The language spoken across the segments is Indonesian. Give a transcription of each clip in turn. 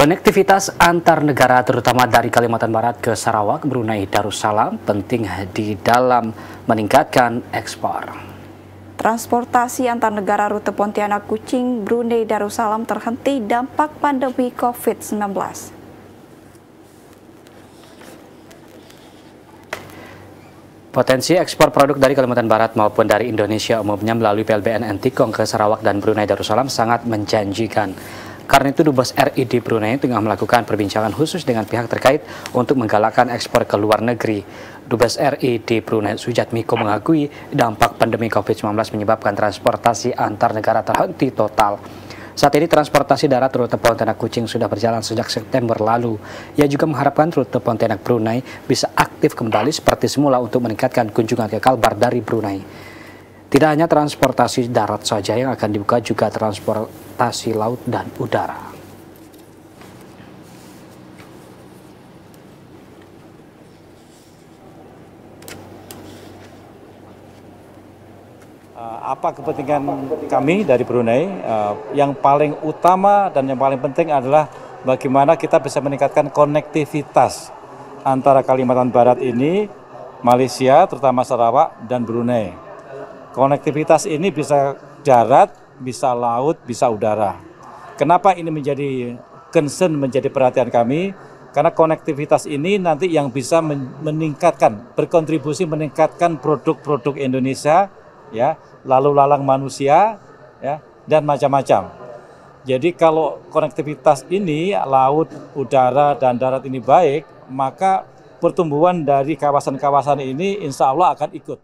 Konektivitas antar negara terutama dari Kalimantan Barat ke Sarawak, Brunei Darussalam penting di dalam meningkatkan ekspor. Transportasi antar negara rute Pontianak Kuching Brunei Darussalam terhenti dampak pandemi COVID-19. Potensi ekspor produk dari Kalimantan Barat maupun dari Indonesia umumnya melalui PLBN Ntkong ke Sarawak dan Brunei Darussalam sangat menjanjikan. Karena itu Dubes RI di Brunei tengah melakukan perbincangan khusus dengan pihak terkait untuk menggalakkan ekspor ke luar negeri. Dubes RI di Brunei Sujatmiko mengakui dampak pandemi COVID-19 menyebabkan transportasi antar negara terhenti total. Saat ini transportasi darat rute Pontianak Kuching sudah berjalan sejak September lalu. Ia juga mengharapkan rute Pontianak Brunei bisa aktif kembali seperti semula untuk meningkatkan kunjungan ke Kalbar dari Brunei. Tidak hanya transportasi darat saja yang akan dibuka, juga transportasi laut dan udara. Apa kepentingan kami dari Brunei? Yang paling utama dan yang paling penting adalah bagaimana kita bisa meningkatkan konektivitas antara Kalimantan Barat ini, Malaysia, terutama Sarawak, dan Brunei. Konektivitas ini bisa darat, bisa laut, bisa udara. Kenapa ini menjadi concern, menjadi perhatian kami? Karena konektivitas ini nanti yang bisa meningkatkan, berkontribusi meningkatkan produk-produk Indonesia, ya, lalu lalang manusia, ya, dan macam-macam. Jadi kalau konektivitas ini, laut, udara, dan darat ini baik, maka pertumbuhan dari kawasan-kawasan ini insya Allah akan ikut.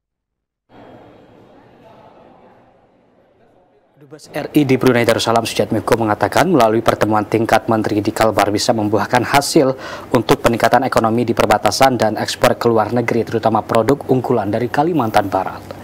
Dubes RI di Brunei Darussalam Sujatmiko mengatakan melalui pertemuan tingkat menteri di Kalbar bisa membuahkan hasil untuk peningkatan ekonomi di perbatasan dan ekspor ke luar negeri, terutama produk unggulan dari Kalimantan Barat.